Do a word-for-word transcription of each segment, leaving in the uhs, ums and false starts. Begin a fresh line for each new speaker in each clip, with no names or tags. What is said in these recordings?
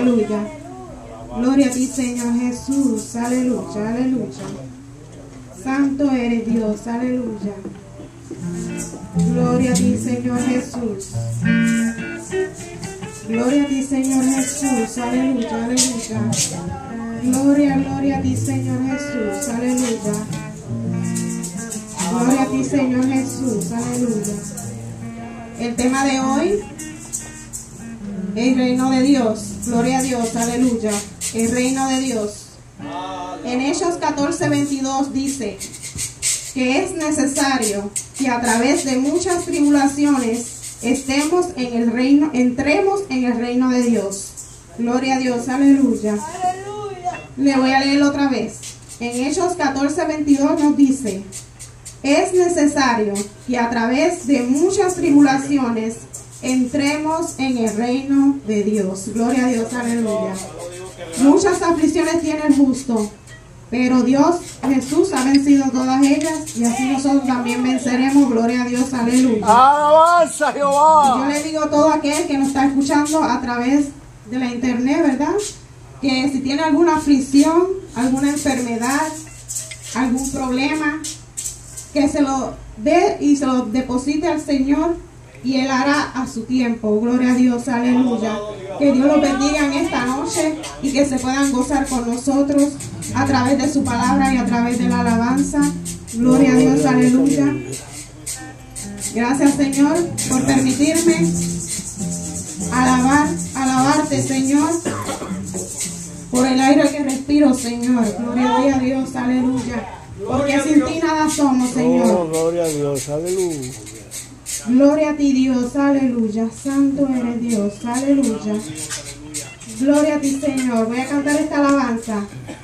aleluya. Gloria a ti, Señor Jesús, aleluya, aleluya. Santo eres Dios, aleluya. Gloria a ti, Señor Jesús. Gloria a ti, Señor Jesús, aleluya, aleluya. Gloria, gloria a ti, Señor Jesús, aleluya. Gloria a ti, Señor Jesús, aleluya. El tema de hoy, el reino de Dios. Gloria a Dios, aleluya. El reino de Dios. En Hechos catorce veintidós dice que es necesario que a través de muchas tribulaciones estemos en el reino, entremos en el reino de Dios. Gloria a Dios, aleluya. Le voy a leer otra vez. En Hechos catorce veintidós nos dice: es necesario que a través de muchas tribulaciones entremos en el reino de Dios. Gloria a Dios, aleluya. Muchas aflicciones tiene el justo, pero Dios, Jesús, ha vencido todas ellas, y así nosotros también venceremos. Gloria a Dios, aleluya.
¡Alabanza, Jehová!
Y yo le digo a todo aquel que nos está escuchando a través de la internet, ¿verdad?, que si tiene alguna aflicción, alguna enfermedad, algún problema, que se lo dé y se lo deposite al Señor, y Él hará a su tiempo. Gloria a Dios, aleluya. Que Dios los bendiga en esta noche y que se puedan gozar con nosotros a través de su palabra y a través de la alabanza. Gloria a Dios, aleluya. Gracias, Señor, por permitirme alabar, alabarte, Señor, por el aire que respiro, Señor. Gloria a Dios, aleluya. Porque sin ti nada somos, Señor.
Oh, gloria a Dios, aleluya.
Gloria a ti, Dios, aleluya. Santo eres Dios, aleluya. Gloria a ti, Señor. Voy a cantar esta alabanza,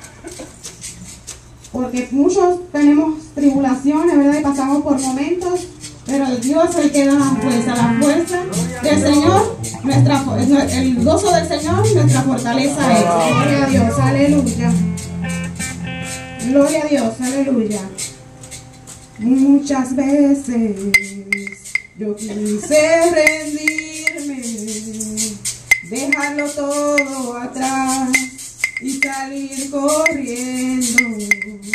porque muchos tenemos tribulaciones, ¿verdad?, y pasamos por momentos, pero Dios es el que da la fuerza. La fuerza del Señor, nuestra, el gozo del Señor, nuestra fortaleza es. Gloria a Dios, aleluya. Gloria a Dios, aleluya. Muchas veces yo quise rendirme, dejarlo todo atrás y salir corriendo,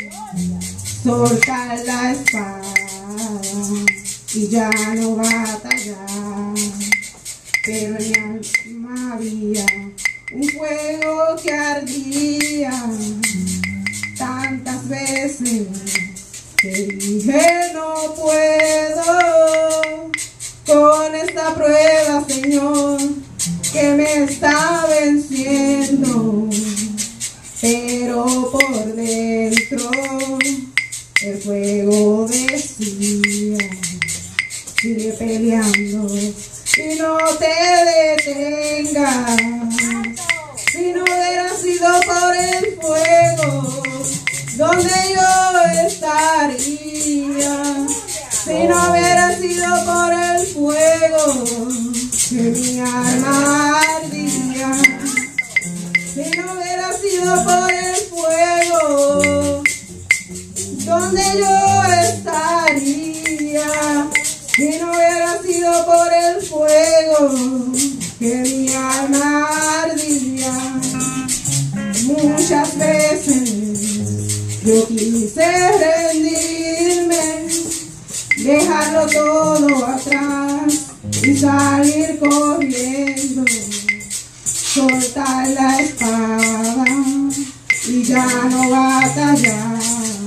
soltar la espada y ya no batallar. Pero en mi alma había un fuego que ardía. Tantas veces que dije no puedo con esta prueba, Señor, que me está venciendo, pero por dentro el fuego decía: sigue peleando y no te detengas. Si no hubiera sido por el fuego, ¿dónde yo estaría? Si no hubiera sido por el fuego, que mi alma ardía. Si no hubiera sido por el fuego, ¿dónde yo estaría? Si no hubiera sido por el fuego, que mi alma ardía. Muchas veces yo quise rendirme, dejarlo todo atrás y salir corriendo, soltar la espada y ya no batallar.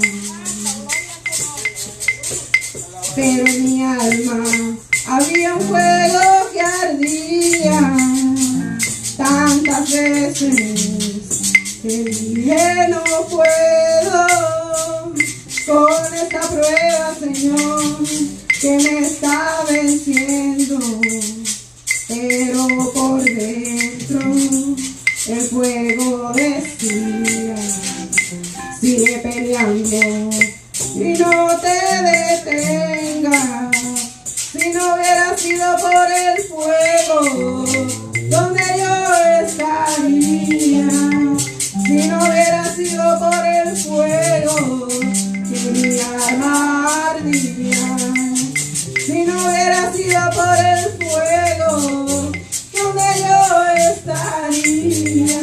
Pero en mi alma había un fuego que ardía. Tantas veces que dije no puedo con esta prueba, Señor, que me está venciendo, pero por dentro el fuego decía: sigue peleando y no te detengas. Si no hubiera sido por el fuego, ¿dónde yo estaría? Si no hubiera sido por el fuego, que mi alma ardía. Si no hubiera sido por el fuego, ¿dónde yo estaría?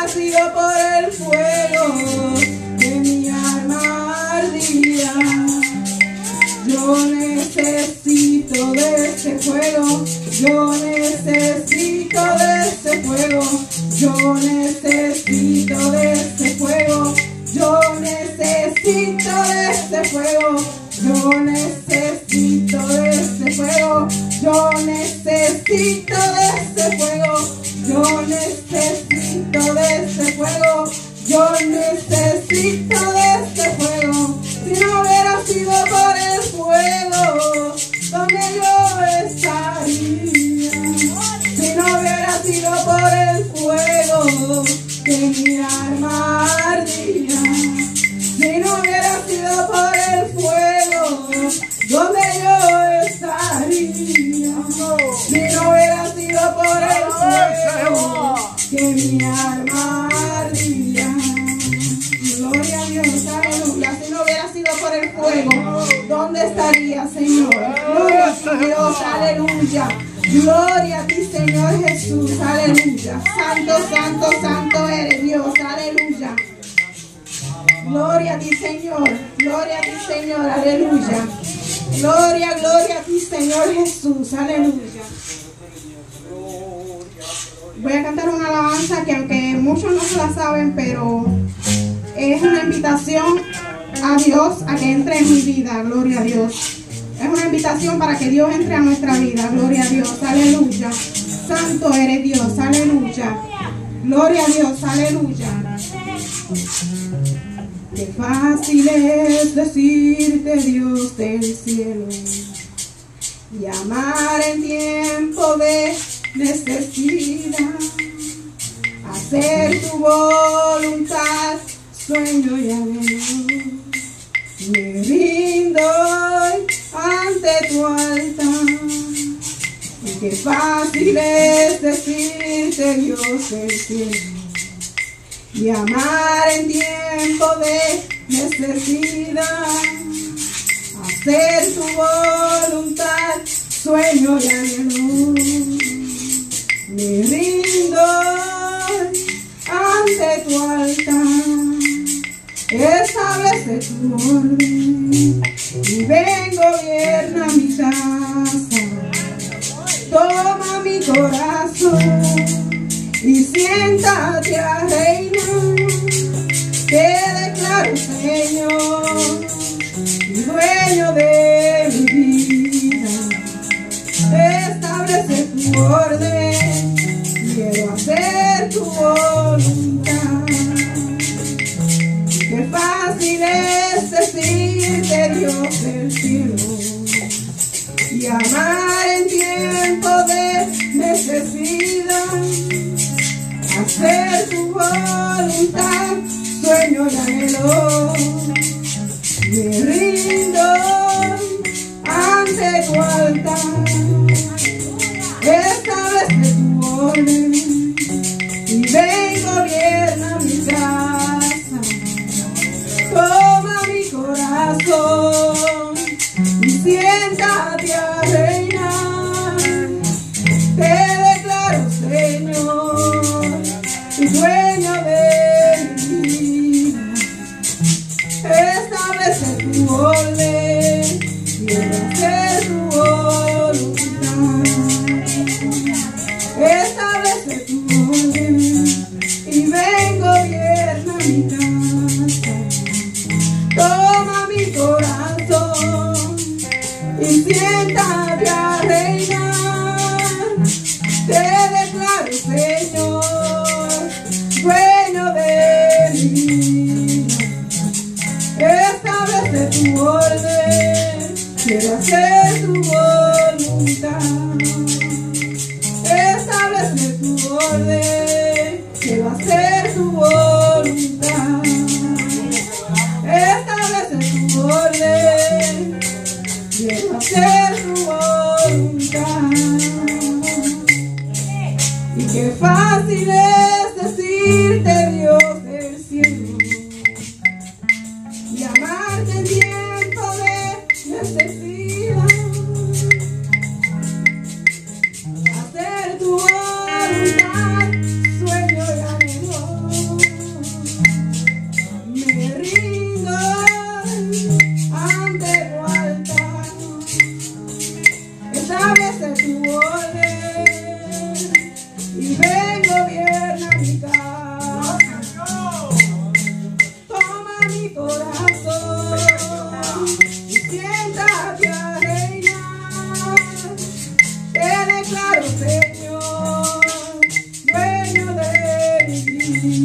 sido por el fuego de mi alma ardía. Yo necesito de ese fuego, yo necesito de ese fuego, yo necesito de ese fuego, yo necesito de ese fuego, yo necesito de ese fuego, yo necesito de ese fuego, yo necesito de ese fuego, yo necesito de ese fuego. Si no hubiera sido por el fuego, donde yo estaría. Si no hubiera sido por el fuego, que mi alma ardía. Si no hubiera sido por el fuego, donde yo estaría. Si no hubiera sido por el fuego, que mi alma ardía. Gloria a Dios, aleluya. Si no hubiera sido por el fuego, ¿dónde estaría, Señor? Gloria a Dios, aleluya. Gloria a ti, Señor Jesús, aleluya. Santo, santo, santo eres Dios, aleluya. Gloria a ti, Señor, gloria a ti, Señor, aleluya. Gloria, gloria a ti, Señor Jesús, aleluya. Voy a cantar una alabanza que aunque muchos no se la saben, pero es una invitación a Dios a que entre en mi vida, gloria a Dios. Es una invitación para que Dios entre a nuestra vida, gloria a Dios, aleluya. Santo eres Dios, aleluya. Gloria a Dios, aleluya. Qué fácil es decirte Dios del cielo y amar en tiempo de necesidad, hacer tu voluntad, sueño y anhelo. Me rindo hoy ante tu altar. Y qué fácil es decirte Dios del cielo y amar en tiempo de necesidad, hacer tu voluntad, sueño y anhelo. Me rindo ante tu altar, establece tu orden y ven, gobierna mi casa. Toma mi corazón y siéntate a reinar. Te declaro, Señor, dueño de mi vida. Establece tu orden, quiero hacer tu voluntad. Qué fácil es decirte Dios del cielo y amar en tiempo de necesidad, hacer tu voluntad, sueño y anhelo. Me rindo ante tu altar, establece tu orden y ven, gobierna mi casa. Toma mi corazón y siéntate a reinar. Te declaro, Señor, dueño de mi vida. Establece tu orden, quiero hacer tu voluntad. Establece tu orden y ven, gobierna mi casa. Toma mi corazón y siéntate a reinar. Te declaro, Señor, Aleluya.